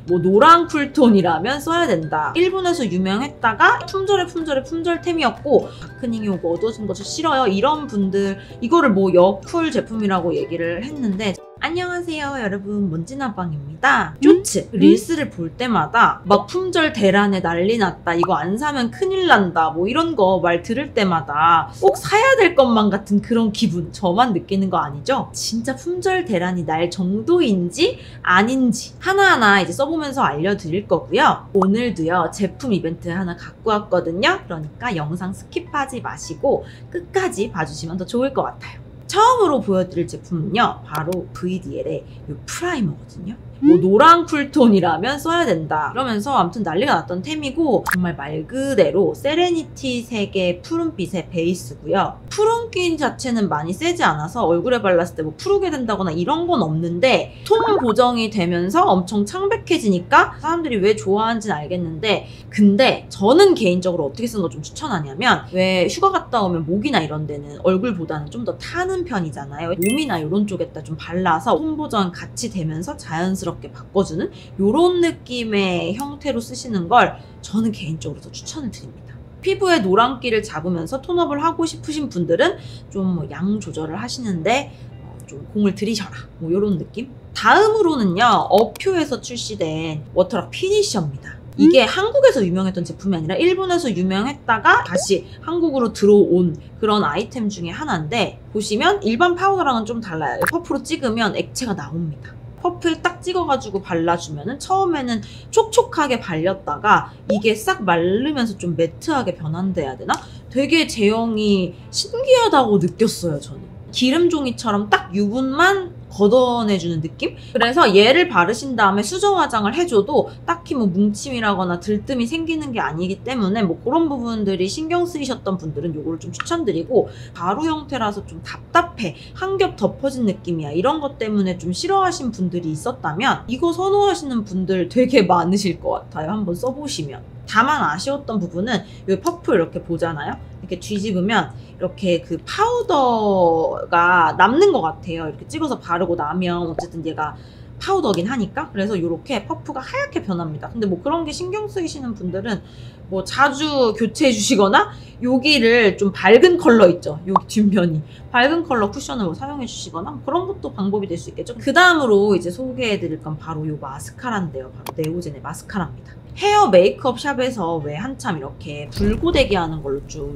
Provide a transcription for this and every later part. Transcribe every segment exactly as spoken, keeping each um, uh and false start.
뭐 노란 쿨톤이라면 써야 된다. 일본에서 유명했다가 품절에 품절에 품절템이었고 다크닝이 오고 어두워진 것이 싫어요. 이런 분들 이거를 뭐 여쿨 제품이라고 얘기를 했는데 안녕하세요 여러분, 먼지나방입니다. 쇼츠, 릴스를 볼 때마다 막 품절 대란에 난리 났다, 이거 안 사면 큰일 난다, 뭐 이런 거 말 들을 때마다 꼭 사야 될 것만 같은 그런 기분 저만 느끼는 거 아니죠? 진짜 품절 대란이 날 정도인지 아닌지 하나하나 이제 써보면서 알려드릴 거고요. 오늘도요 제품 이벤트 하나 갖고 왔거든요. 그러니까 영상 스킵하지 마시고 끝까지 봐주시면 더 좋을 것 같아요. 처음으로 보여드릴 제품은요 바로 브이디엘의 이 프라이머거든요. 뭐 노란 쿨톤이라면 써야 된다 그러면서 아무튼 난리가 났던 템이고, 정말 말 그대로 세레니티 색의 푸른빛의 베이스고요. 푸른기 자체는 많이 세지 않아서 얼굴에 발랐을 때 뭐 푸르게 된다거나 이런 건 없는데 톤 보정이 되면서 엄청 창백해지니까 사람들이 왜 좋아하는지는 알겠는데, 근데 저는 개인적으로 어떻게 쓰는 거 좀 추천하냐면, 왜 휴가 갔다 오면 목이나 이런 데는 얼굴보다는 좀 더 타는 편이잖아요. 몸이나 이런 쪽에다 좀 발라서 톤 보정 같이 되면서 자연스럽게 바꿔주는 이런 느낌의 형태로 쓰시는 걸 저는 개인적으로 더 추천을 드립니다. 피부에 노란기를 잡으면서 톤업을 하고 싶으신 분들은 좀 뭐 양 조절을 하시는데 어, 좀 공을 들이셔라, 뭐 이런 느낌? 다음으로는요 어퓨에서 출시된 워터락 피니셔입니다. 이게 음? 한국에서 유명했던 제품이 아니라 일본에서 유명했다가 다시 한국으로 들어온 그런 아이템 중에 하나인데, 보시면 일반 파우더랑은 좀 달라요. 퍼프로 찍으면 액체가 나옵니다. 퍼프에 딱 찍어가지고 발라주면은 처음에는 촉촉하게 발렸다가 이게 싹 마르면서 좀 매트하게 변한대야 되나? 되게 제형이 신기하다고 느꼈어요, 저는. 기름종이처럼 딱 유분만 걷어내주는 느낌? 그래서 얘를 바르신 다음에 수정 화장을 해줘도 딱히 뭐 뭉침이라거나 들뜸이 생기는 게 아니기 때문에 뭐 그런 부분들이 신경 쓰이셨던 분들은 요거를 좀 추천드리고, 가루 형태라서 좀 답답해, 한 겹 덮어진 느낌이야, 이런 것 때문에 좀 싫어하신 분들이 있었다면 이거 선호하시는 분들 되게 많으실 것 같아요. 한번 써보시면. 다만 아쉬웠던 부분은 이 퍼프 이렇게 보잖아요. 이렇게 뒤집으면 이렇게 그 파우더가 남는 것 같아요. 이렇게 찍어서 바르고 나면 어쨌든 얘가 파우더긴 하니까. 그래서 이렇게 퍼프가 하얗게 변합니다. 근데 뭐 그런 게 신경 쓰이시는 분들은 뭐 자주 교체해 주시거나 여기를 좀 밝은 컬러 있죠, 여기 뒷면이 밝은 컬러 쿠션을 뭐 사용해 주시거나 뭐 그런 것도 방법이 될 수 있겠죠. 그 다음으로 이제 소개해 드릴 건 바로 이 마스카라인데요. 바로 네오젠의 마스카라입니다. 헤어 메이크업 샵에서 왜 한참 이렇게 불고데기 하는 걸로 좀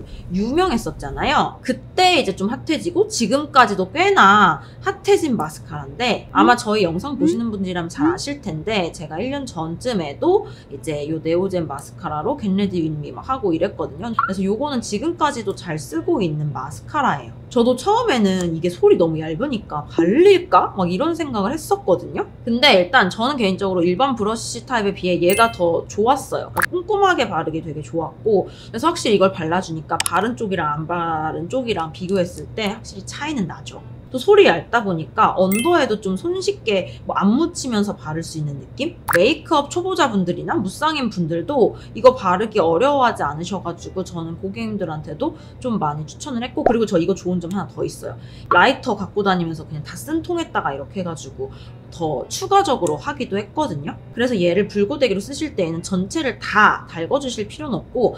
유명했었잖아요. 그때 이제 좀 핫해지고 지금까지도 꽤나 핫해진 마스카라인데, 아마 저희 영상 보시는 분들이라면 잘 아실 텐데 제가 일 년 전쯤에도 이제 요 네오젠 마스카라로 겟 레디 윗 미 막 하고 이랬거든요. 그래서 요거는 지금까지도 잘 쓰고 있는 마스카라예요. 저도 처음에는 이게 솔이 너무 얇으니까 발릴까? 막 이런 생각을 했었거든요. 근데 일단 저는 개인적으로 일반 브러쉬 타입에 비해 얘가 더 좋았어요. 그러니까 꼼꼼하게 바르기 되게 좋았고, 그래서 확실히 이걸 발라주니까 바른 쪽이랑 안 바른 쪽이랑 비교했을 때 확실히 차이는 나죠. 또 솔이 얇다 보니까 언더에도 좀 손쉽게 뭐 안 묻히면서 바를 수 있는 느낌? 메이크업 초보자분들이나 무쌍인 분들도 이거 바르기 어려워하지 않으셔가지고 저는 고객님들한테도 좀 많이 추천을 했고, 그리고 저 이거 좋은 점 하나 더 있어요. 라이터 갖고 다니면서 그냥 다 쓴 통에다가 이렇게 해가지고 더 추가적으로 하기도 했거든요. 그래서 얘를 불고데기로 쓰실 때에는 전체를 다 달궈주실 필요는 없고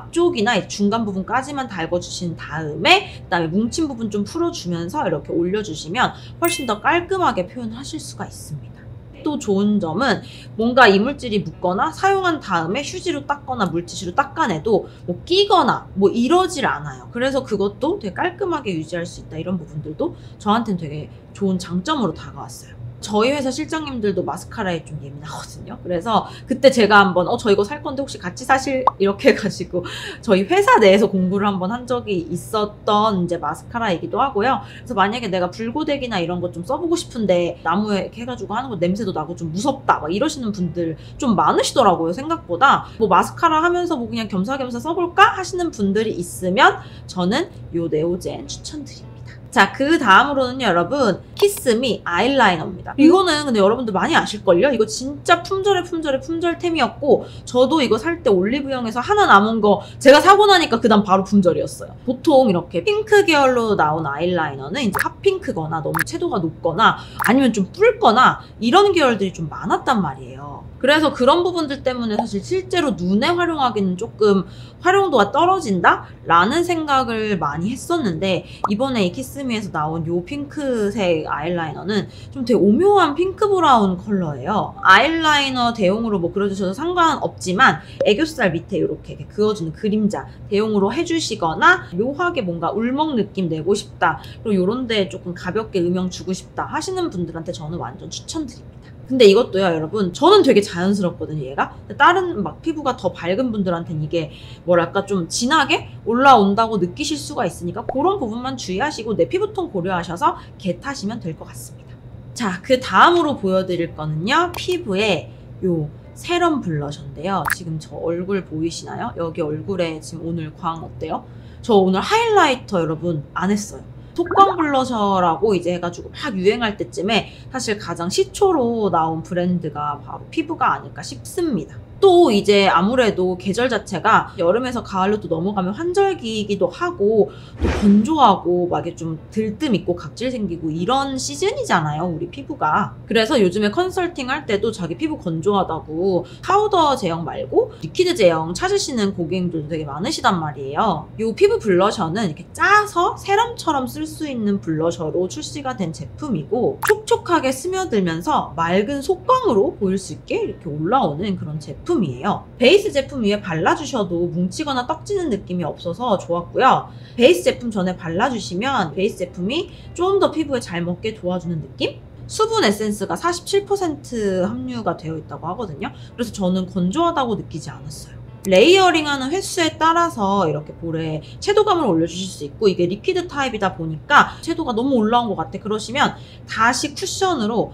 앞쪽이나 중간 부분까지만 달궈주신 다음에 그다음에 뭉친 부분 좀 풀어주면서 이렇게 올려주시면 훨씬 더 깔끔하게 표현하실 수가 있습니다. 또 좋은 점은 뭔가 이물질이 묻거나 사용한 다음에 휴지로 닦거나 물티슈로 닦아내도 뭐 끼거나 뭐 이러질 않아요. 그래서 그것도 되게 깔끔하게 유지할 수 있다, 이런 부분들도 저한테는 되게 좋은 장점으로 다가왔어요. 저희 회사 실장님들도 마스카라에 좀 예민하거든요. 그래서 그때 제가 한번 어, 저 이거 살 건데 혹시 같이 사실? 이렇게 해가지고 저희 회사 내에서 공부를 한번 한 적이 있었던 이제 마스카라이기도 하고요. 그래서 만약에 내가 불고데기나 이런 거 좀 써보고 싶은데 나무에 이렇게 해가지고 하는 거 냄새도 나고 좀 무섭다 막 이러시는 분들 좀 많으시더라고요, 생각보다. 뭐 마스카라 하면서 뭐 그냥 겸사겸사 써볼까 하시는 분들이 있으면 저는 요 네오젠 추천드립니다. 자, 그 다음으로는 여러분 키스미 아이라이너입니다. 이거는 근데 여러분들 많이 아실걸요? 이거 진짜 품절에 품절에 품절템이었고, 저도 이거 살 때 올리브영에서 하나 남은 거 제가 사고 나니까 그 다음 바로 품절이었어요. 보통 이렇게 핑크 계열로 나온 아이라이너는 이제 핫핑크거나 너무 채도가 높거나 아니면 좀 붉거나 이런 계열들이 좀 많았단 말이에요. 그래서 그런 부분들 때문에 사실 실제로 눈에 활용하기는 조금 활용도가 떨어진다? 라는 생각을 많이 했었는데, 이번에 이 키스미에서 나온 요 핑크색 아이라이너는 좀 되게 오묘한 핑크 브라운 컬러예요. 아이라이너 대용으로 뭐 그려주셔도 상관없지만 애교살 밑에 이렇게 그어주는 그림자 대용으로 해주시거나 묘하게 뭔가 울먹 느낌 내고 싶다, 그리고 요런 데 조금 가볍게 음영 주고 싶다 하시는 분들한테 저는 완전 추천드립니다. 근데 이것도요, 여러분, 저는 되게 자연스럽거든요, 얘가. 다른 막 피부가 더 밝은 분들한테는 이게 뭐랄까 좀 진하게 올라온다고 느끼실 수가 있으니까 그런 부분만 주의하시고 내 피부톤 고려하셔서 걔 타시면 될 것 같습니다. 자, 그 다음으로 보여드릴 거는요, 피부에 요 세럼 블러셔인데요. 지금 저 얼굴 보이시나요? 여기 얼굴에 지금 오늘 광 어때요? 저 오늘 하이라이터 여러분 안 했어요. 속광 블러셔라고 이제 해가지고 막 유행할 때쯤에 사실 가장 시초로 나온 브랜드가 바로 피부가 아닐까 싶습니다. 또 이제 아무래도 계절 자체가 여름에서 가을로 또 넘어가면 환절기이기도 하고 또 건조하고 막 이게 좀 들뜸 있고 각질 생기고 이런 시즌이잖아요, 우리 피부가. 그래서 요즘에 컨설팅 할 때도 자기 피부 건조하다고 파우더 제형 말고 리퀴드 제형 찾으시는 고객님들도 되게 많으시단 말이에요. 이 피부 블러셔는 이렇게 짜서 세럼처럼 쓸 수 있는 블러셔로 출시가 된 제품이고, 촉촉하게 스며들면서 맑은 속광으로 보일 수 있게 이렇게 올라오는 그런 제품 이에요. 베이스 제품 위에 발라주셔도 뭉치거나 떡지는 느낌이 없어서 좋았고요. 베이스 제품 전에 발라주시면 베이스 제품이 좀 더 피부에 잘 먹게 도와주는 느낌? 수분 에센스가 사십칠 퍼센트 함유가 되어 있다고 하거든요. 그래서 저는 건조하다고 느끼지 않았어요. 레이어링하는 횟수에 따라서 이렇게 볼에 채도감을 올려주실 수 있고, 이게 리퀴드 타입이다 보니까 채도가 너무 올라온 것 같아 그러시면 다시 쿠션으로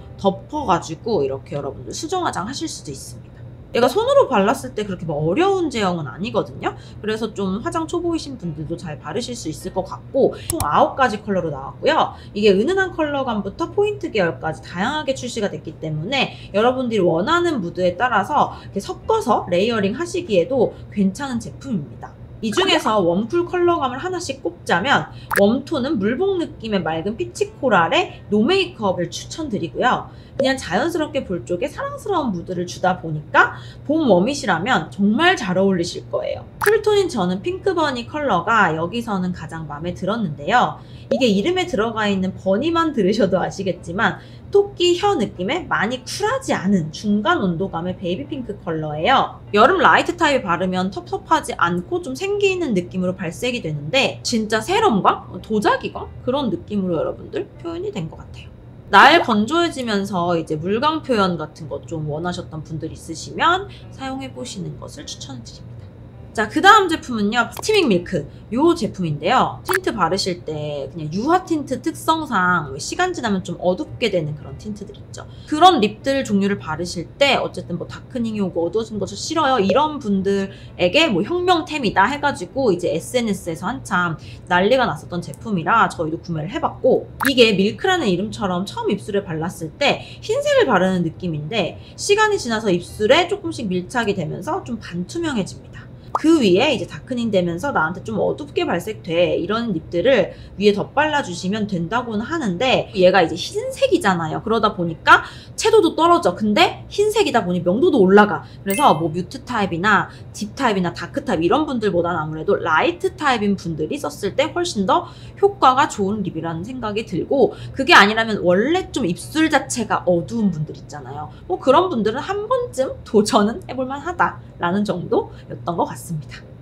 덮어가지고 이렇게 여러분들 수정 화장 하실 수도 있습니다. 얘가 손으로 발랐을 때 그렇게 뭐 어려운 제형은 아니거든요. 그래서 좀 화장 초보이신 분들도 잘 바르실 수 있을 것 같고, 총 아홉 가지 컬러로 나왔고요. 이게 은은한 컬러감부터 포인트 계열까지 다양하게 출시가 됐기 때문에 여러분들이 원하는 무드에 따라서 이렇게 섞어서 레이어링 하시기에도 괜찮은 제품입니다. 이 중에서 웜쿨 컬러감을 하나씩 꼽자면 웜톤은 물복 느낌의 맑은 피치 코랄의 노 메이크업을 추천드리고요. 그냥 자연스럽게 볼 쪽에 사랑스러운 무드를 주다 보니까 봄 웜이시라면 정말 잘 어울리실 거예요. 쿨톤인 저는 핑크버니 컬러가 여기서는 가장 마음에 들었는데요. 이게 이름에 들어가 있는 버니만 들으셔도 아시겠지만 토끼 혀 느낌의 많이 쿨하지 않은 중간 온도감의 베이비 핑크 컬러예요. 여름 라이트 타입 바르면 텁텁하지 않고 좀 생기는 느낌으로 발색이 되는데 진짜 세럼과 도자기가 그런 느낌으로 여러분들 표현이 된 것 같아요. 날 건조해지면서 이제 물광 표현 같은 것 좀 원하셨던 분들 있으시면 사용해 보시는 것을 추천드립니다. 자, 그 다음 제품은요, 스티밍 밀크 요 제품인데요. 틴트 바르실 때 그냥 유화 틴트 특성상 시간 지나면 좀 어둡게 되는 그런 틴트들 있죠. 그런 립들 종류를 바르실 때 어쨌든 뭐 다크닝이 오고 어두워진 것을 싫어요 이런 분들에게 뭐 혁명템이다 해가지고 이제 에스엔에스에서 한참 난리가 났었던 제품이라 저희도 구매를 해봤고, 이게 밀크라는 이름처럼 처음 입술에 발랐을 때 흰색을 바르는 느낌인데 시간이 지나서 입술에 조금씩 밀착이 되면서 좀 반투명해집니다. 그 위에 이제 다크닝 되면서 나한테 좀 어둡게 발색돼 이런 립들을 위에 덧발라주시면 된다고는 하는데, 얘가 이제 흰색이잖아요. 그러다 보니까 채도도 떨어져. 근데 흰색이다 보니 명도도 올라가. 그래서 뭐 뮤트 타입이나 딥 타입이나 다크 타입 이런 분들보다는 아무래도 라이트 타입인 분들이 썼을 때 훨씬 더 효과가 좋은 립이라는 생각이 들고, 그게 아니라면 원래 좀 입술 자체가 어두운 분들 있잖아요. 뭐 그런 분들은 한 번쯤 도전은 해볼만 하다라는 정도였던 것 같습니다.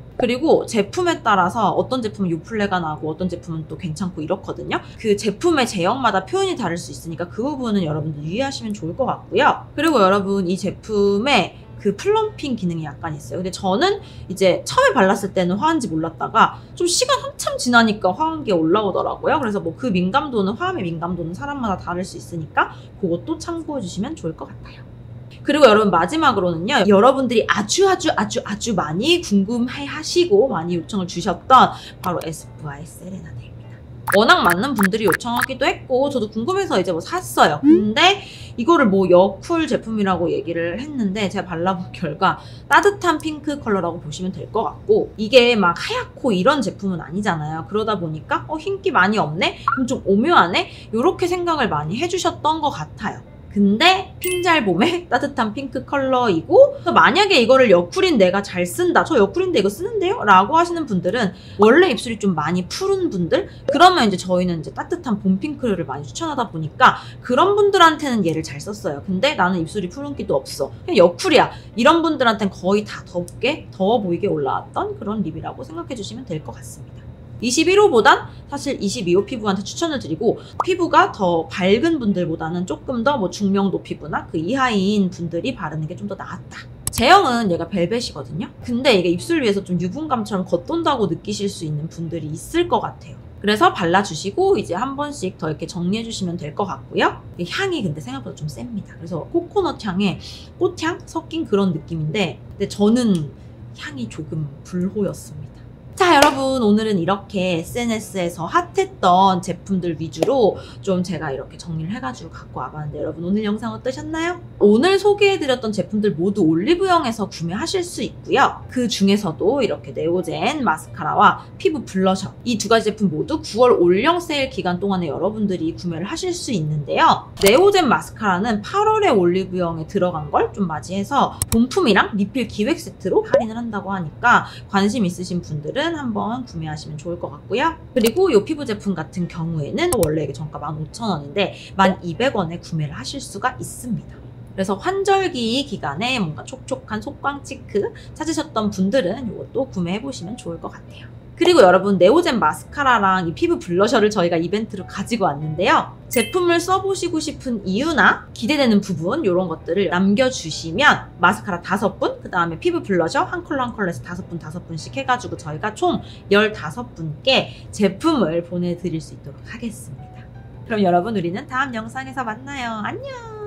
그리고 제품에 따라서 어떤 제품은 요플레가 나고 어떤 제품은 또 괜찮고 이렇거든요. 그 제품의 제형마다 표현이 다를 수 있으니까 그 부분은 여러분들 유의하시면 좋을 것 같고요. 그리고 여러분, 이 제품에 그 플럼핑 기능이 약간 있어요. 근데 저는 이제 처음에 발랐을 때는 화한지 몰랐다가 좀 시간 한참 지나니까 화한게 올라오더라고요. 그래서 뭐 그 민감도는, 화함의 민감도는 사람마다 다를 수 있으니까 그것도 참고해 주시면 좋을 것 같아요. 그리고 여러분, 마지막으로는요, 여러분들이 아주 아주 아주 아주 많이 궁금해 하시고 많이 요청을 주셨던 바로 에스쁘아의 세레나데입니다. 워낙 많은 분들이 요청하기도 했고 저도 궁금해서 이제 뭐 샀어요. 근데 이거를 뭐 여쿨 제품이라고 얘기를 했는데 제가 발라본 결과 따뜻한 핑크 컬러라고 보시면 될 것 같고, 이게 막 하얗고 이런 제품은 아니잖아요. 그러다 보니까 어 흰기 많이 없네? 그럼 좀 오묘하네? 이렇게 생각을 많이 해주셨던 것 같아요. 근데 핑잘봄의 따뜻한 핑크 컬러이고, 만약에 이거를 여쿨인 내가 잘 쓴다, 저 여쿨인데 이거 쓰는데요? 라고 하시는 분들은, 원래 입술이 좀 많이 푸른 분들? 그러면 이제 저희는 이제 따뜻한 봄 핑크를 많이 추천하다 보니까 그런 분들한테는 얘를 잘 썼어요. 근데 나는 입술이 푸른기도 없어, 그냥 여쿨이야, 이런 분들한테는 거의 다 덥게, 더워 보이게 올라왔던 그런 립이라고 생각해 주시면 될 것 같습니다. 이십일 호보단 사실 이십이 호 피부한테 추천을 드리고, 피부가 더 밝은 분들보다는 조금 더 뭐 중명도 피부나 그 이하인 분들이 바르는 게 좀 더 나았다. 제형은 얘가 벨벳이거든요. 근데 이게 입술 위에서 좀 유분감처럼 겉돈다고 느끼실 수 있는 분들이 있을 것 같아요. 그래서 발라주시고 이제 한 번씩 더 이렇게 정리해주시면 될 것 같고요. 향이 근데 생각보다 좀 셉니다. 그래서 코코넛 향에 꽃향 섞인 그런 느낌인데, 근데 저는 향이 조금 불호였습니다. 자, 여러분, 오늘은 이렇게 에스엔에스에서 핫했던 제품들 위주로 좀 제가 이렇게 정리를 해가지고 갖고 와봤는데, 여러분 오늘 영상 어떠셨나요? 오늘 소개해드렸던 제품들 모두 올리브영에서 구매하실 수 있고요. 그 중에서도 이렇게 네오젠 마스카라와 피부 블러셔, 이 두 가지 제품 모두 구월 올영 세일 기간 동안에 여러분들이 구매를 하실 수 있는데요. 네오젠 마스카라는 팔월에 올리브영에 들어간 걸 좀 맞이해서 본품이랑 리필 기획 세트로 할인을 한다고 하니까 관심 있으신 분들은 한번 구매하시면 좋을 것 같고요. 그리고 이 피부 제품 같은 경우에는 원래 이게 정가 만 오천 원인데 만 이백 원에 구매를 하실 수가 있습니다. 그래서 환절기 기간에 뭔가 촉촉한 속광 치크 찾으셨던 분들은 이것도 구매해보시면 좋을 것 같아요. 그리고 여러분, 네오젠 마스카라랑 이 피부 블러셔를 저희가 이벤트로 가지고 왔는데요. 제품을 써보시고 싶은 이유나 기대되는 부분, 이런 것들을 남겨주시면 마스카라 다섯 분, 그 다음에 피부 블러셔 한 컬러 한 컬러에서 다섯 분 다섯 분씩 해가지고 저희가 총 열다섯 분께 제품을 보내드릴 수 있도록 하겠습니다. 그럼 여러분, 우리는 다음 영상에서 만나요. 안녕!